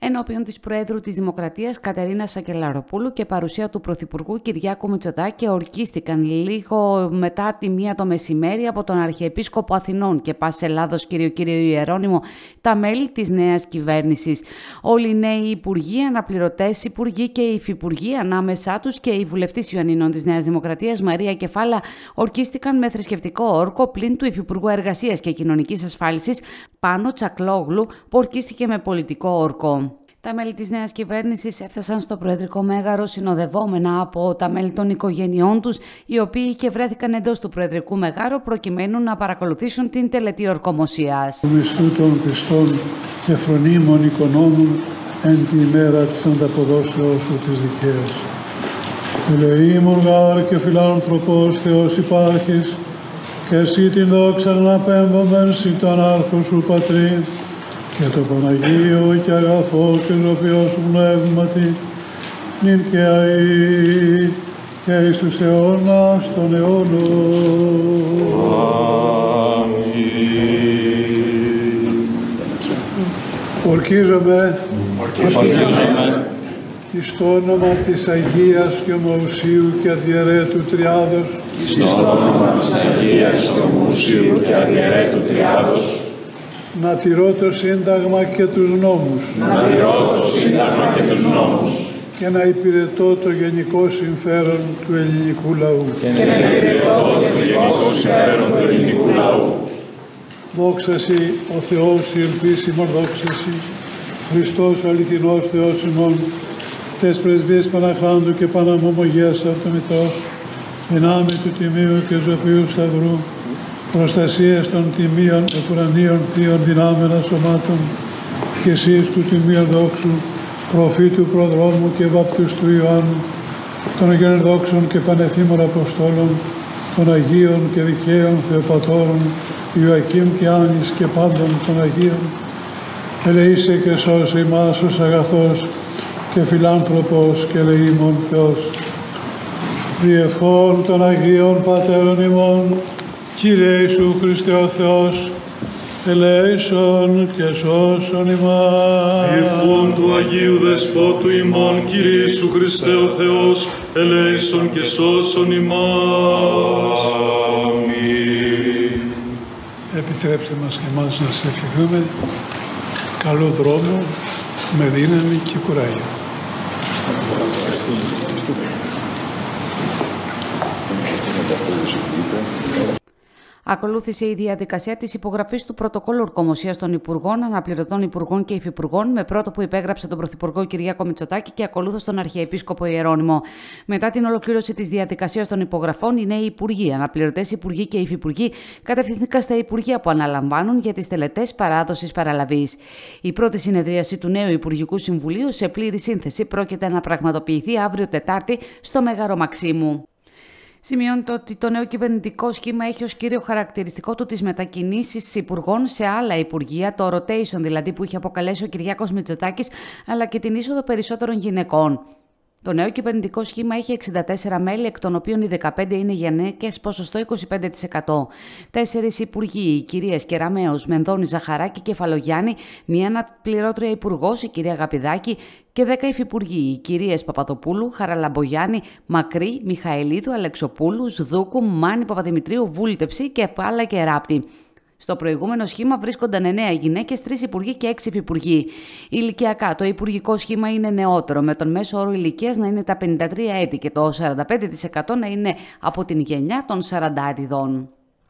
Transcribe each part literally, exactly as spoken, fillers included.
ενώπιον της Προέδρου της Δημοκρατίας Κατερίνας Σακελαροπούλου και παρουσία του Πρωθυπουργού Κυριάκου Μητσοτάκη ορκίστηκαν λίγο μετά τη μία το μεσημέρι από τον Αρχιεπίσκοπο Αθηνών και Πάσης Ελλάδος κύριο κύριο Ιερώνυμο τα μέλη της νέας κυβέρνησης. Όλοι οι νέοι υπουργοί, αναπληρωτές υπουργοί και υφυπουργοί, ανάμεσά τους και η βουλευτής Ιωαννίνων της Νέας Δημοκρατίας Μαρία Κεφάλα, ορκίστηκαν με θρησκευτικό όρκο πλην του Υφυπουργού Εργασίας και Κοινωνικής Ασφάλισης Πάνο Τσακλόγλου, που ορκίστηκε με πολιτικό όρκο. Τα μέλη της νέας κυβέρνησης έφτασαν στο Προεδρικό Μέγαρο συνοδευόμενα από τα μέλη των οικογενειών τους, οι οποίοι και βρέθηκαν εντός του Προεδρικού Μεγάρου προκειμένου να παρακολουθήσουν την τελετή ορκομοσίας. Του μισθού των πιστών και φρονίμων οικονόμων εν τη ημέρα της ανταποδόσεως σου της δικαίας. Ελεήμων γάρ και φιλάνθρωπος Θεός υπάρχεις, και εσύ την δόξα να πέμπομεν σοι τον άρχο σου Πατρί, και το Παναγίο και αγαθό και ζωπιό σου πνεύματι, νυν και αεί και εις τους αιώνας των αιώνων. Αμήν. Ορκίζομαι, Ορκίζομαι εις το όνομα της Αγίας και Ομοουσίου και Αδιαιρέτου Τριάδος, εις το όνομα της Αγίας και Ομοουσίου και Αδιαιρέτου Τριάδος, να τηρώ το Σύνταγμα και τους νόμους, να τηρώ το Σύνταγμα και τους νόμους, και να υπηρετώ το γενικό συμφέρον του ελληνικού λαού. Και να υπηρετώ το γενικό συμφέρον του ελληνικού λαού. Δόξα σοι ο Θεός, η ελπίσιμον δόξα σοι, Χριστός ο αληθινός Θεός ημών, τες πρεσβείες Παναχράντου και Παναμομογίας Αυτομητός, δυνάμει του Τιμίου και Ζωπίου Σταυρού, προστασίες των τιμίων επουρανίων θείων δυνάμενα σωμάτων και εσείς του Τιμίου Δόξου, προφήτου προδρόμου και βαπτιστού Ιωάννου, των Αγίων Δόξων και Πανεφήμων Αποστόλων, των Αγίων και Δικαίων Θεοπατώρων, Ιωακήμ και Άνης και πάντων των Αγίων, ελεήσε και σώσε ημάς ως αγαθός και φιλάνθρωπος και ελεήμων Θεός. Διευχών των Αγίων Πατέρων ημών, Κύριε Ιησού Χριστέ ο Θεός, ελέησον και σώσον ημάς. Διευχών του Αγίου Δεσπότου ημών, Κύριε Ιησού Χριστέ ο Θεός, ελέησον και σώσον ημάς. Αμήν. Επιτρέψτε μας και εμάς να σας ευχηθούμε καλό δρόμο, με δύναμη και κουράγιο. Ακολούθησε η διαδικασία της υπογραφής του πρωτοκόλλου ορκομοσίας των Υπουργών, Αναπληρωτών Υπουργών και Υφυπουργών, με πρώτο που υπέγραψε τον Πρωθυπουργό Κυριάκο Μητσοτάκη και ακολούθως τον Αρχιεπίσκοπο Ιερώνυμο. Μετά την ολοκλήρωση της διαδικασίας των υπογραφών, οι νέοι Υπουργοί, Αναπληρωτές Υπουργοί και Υφυπουργοί κατευθυνθήκαν στα Υπουργεία που αναλαμβάνουν για τις τελετές παράδοσης παραλαβής. Η πρώτη συνεδρίαση του νέου Υπουργικού Συμβουλίου σε πλήρη σύνθεση πρόκειται να πραγματοποιηθεί αύριο Τετάρτη στο Μέγαρο Μαξίμου. Σημειώνεται ότι το νέο κυβερνητικό σχήμα έχει ως κύριο χαρακτηριστικό του τις μετακινήσεις υπουργών σε άλλα υπουργεία, το rotation δηλαδή που είχε αποκαλέσει ο Κυριάκος Μητσοτάκης, αλλά και την είσοδο περισσότερων γυναικών. Το νέο κυβερνητικό σχήμα έχει εξήντα τέσσερα μέλη, εκ των οποίων οι δεκαπέντε είναι γυναίκες, ποσοστό είκοσι πέντε τοις εκατό. Τέσσερις υπουργοί, οι κυρίες Κεραμέως, Μενδώνη, Ζαχαράκη και Κεφαλογιάννη, μία αναπληρώτρια υπουργός, η κυρία Γαπηδάκη, και δέκα υφυπουργοί, οι κυρίες Παπαδοπούλου, Χαραλαμπογιάννη, Μακρύ, Μιχαηλίδου, Αλεξοπούλου, Δούκου, Μάνη, Παπαδημητρίου, Βούλτεψη και Πάλα και Ράπτη. Στο προηγούμενο σχήμα βρίσκονταν εννέα γυναίκες, τρεις υπουργοί και έξι υφυπουργοί. Ηλικιακά, το υπουργικό σχήμα είναι νεότερο, με τον μέσο όρο ηλικίας να είναι τα πενήντα τρία έτη και το σαράντα πέντε τοις εκατό να είναι από την γενιά των σαραντάριδων.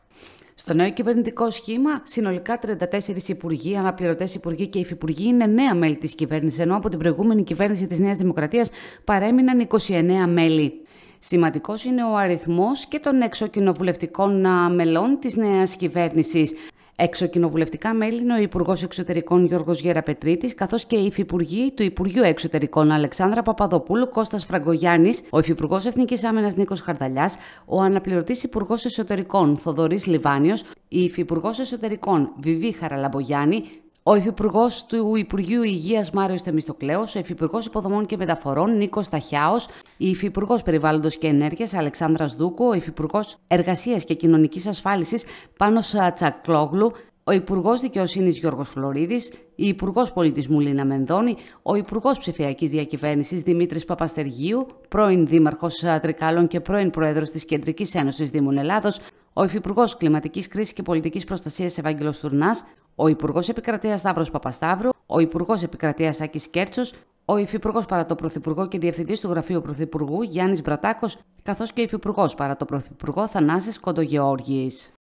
Στο νέο κυβερνητικό σχήμα, συνολικά τριάντα τέσσερις υπουργοί, αναπληρωτές υπουργοί και υφυπουργοί είναι νέα μέλη της κυβέρνησης, ενώ από την προηγούμενη κυβέρνηση της Νέας Δημοκρατίας παρέμειναν είκοσι εννέα μέλη. Σημαντικός είναι ο αριθμός και των εξοκοινοβουλευτικών μελών της νέας κυβέρνησης. Εξοκοινοβουλευτικά μέλη είναι ο Υπουργός Εξωτερικών Γιώργος Γεραπετρίτης, καθώς και οι υφυπουργοί του Υπουργείου Εξωτερικών Αλεξάνδρα Παπαδοπούλου, Κώστας Φραγκογιάννης, ο Υφυπουργός Εθνικής Άμυνας Νίκος Χαρδαλιάς, ο Αναπληρωτής Υπουργός Εσωτερικών Θοδωρής Λιβάνιος, η Υφυπουργός Εσωτερικών Βιβί Χαραλαμπογιάννη, ο Υφυπουργός του Υπουργείου Υγείας Μάριος Θεμιστοκλέος, ο Υφυπουργός Υποδομών και Μεταφορών Νίκος Ταχιάος, η Υφυπουργός Περιβάλλοντος και Ενέργειας Αλεξάνδρας Δούκου, ο Υφυπουργός Εργασίας και Κοινωνικής Ασφάλισης Πάνος Τσακλόγλου, ο Υπουργός Δικαιοσύνης Γιώργος Φλωρίδης, η Υπουργός Πολιτισμού Λίνα Μενδώνη, ο Υπουργός Ψηφιακής Διακυβέρνησης Δημήτρης Παπαστεργίου, πρώην Δήμαρχος Τρικάλων και πρώην Πρόεδρος της Κεντρικής Ένωσης Δήμων Ελλάδος, ο Υφυπουργός Κλιματικής Κρίσης και Πολιτικής Προστασίας Ευάγγελος Τουρνάς, ο Υπουργός Επικρατείας Σταύρος Παπασταύρου, ο Υπουργός Επικρατείας Άκης Κέρτσος, ο Υφυπουργός παρά το Πρωθυπουργό και Διευθυντής του Γραφείου Πρωθυπουργού Γιάννης Μπρατάκος, καθώς και ο Υφυπουργός παρά το Πρωθυπουργό Θανάσης Κοντογεώργης.